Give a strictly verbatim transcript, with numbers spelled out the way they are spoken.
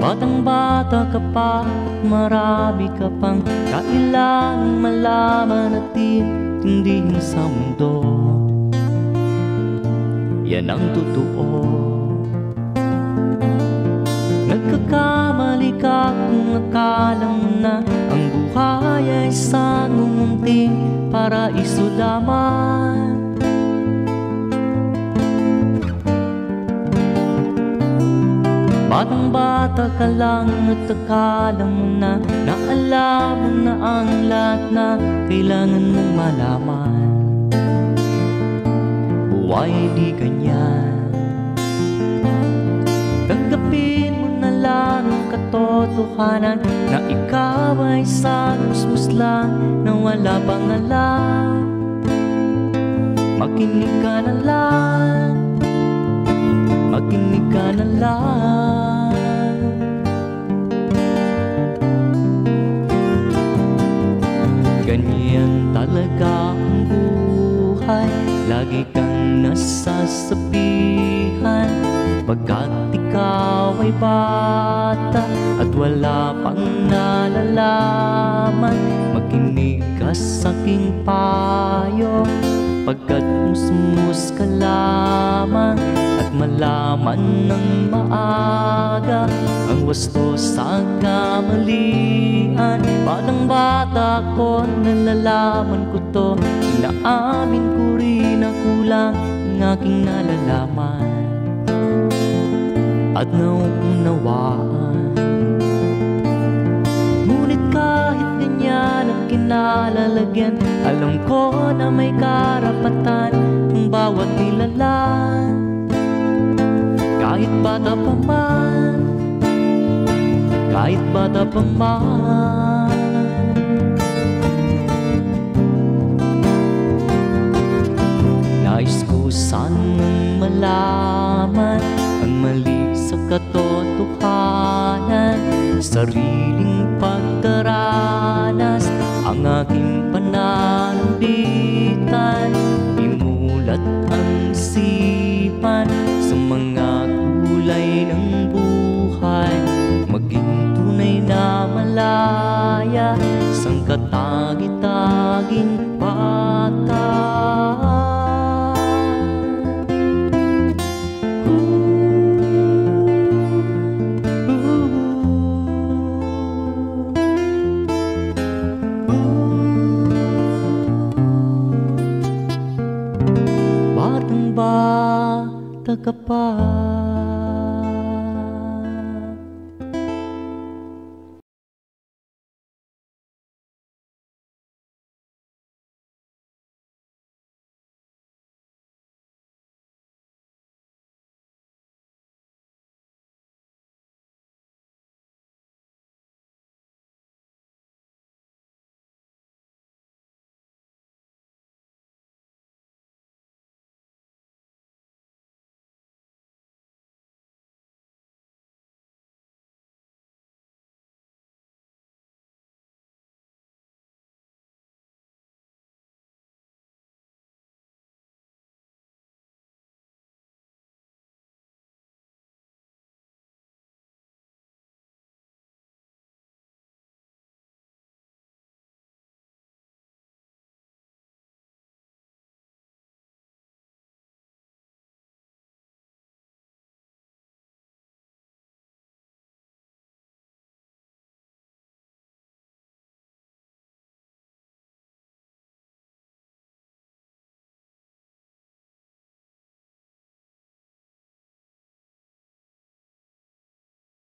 Batang-bata ka pa at marami ka pang kailangang malaman at intindihin sa mundo. Yan ang totoo. Nagkakamali ka kung akala mo na ang buhay ay isang munting paraiso lamang. Batang-bata ka lang at akala mo na na alam mo na ang lahat na kailangan mong malaman. Buhay di ganyan. Tanggapin mo na lang ang katotohanan na ikaw ay isang musmus lang na wala pang alam. Makinig ka na lang, makinig ka na lang. Ganyan talaga ang buhay, lagi kang nasasabihan. Pagkat ikaw ay bata at wala pang nalalaman, makinig ka sa aking payo. Pagkat musmus ka lamang at malaman ng maaga ang wasto sa kamalian. Batang-bata ko, nalalaman ko to, inaamin ko rin na kulang ang aking nalalaman at nauunawaan. Ngunit kahit ganyan ang kinalalagyan, alam ko na may karapatan ang bawat nilalang. Kahit bata pa man, kahit bata pa man. Nais ko sanang malaman ang mali sa katotohanan, sariling pagdaranas ang aking pananambitan. Imulat ang isipan sa mga kulay ng buhay, maging tunay na malaya sang katagi-taging